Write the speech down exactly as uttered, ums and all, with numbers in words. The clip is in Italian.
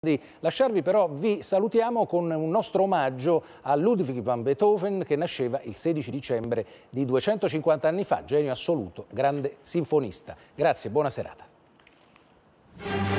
Di lasciarvi però vi salutiamo con un nostro omaggio a Ludwig van Beethoven, che nasceva il sedici dicembre di duecentocinquanta anni fa, genio assoluto, grande sinfonista. Grazie, buona serata.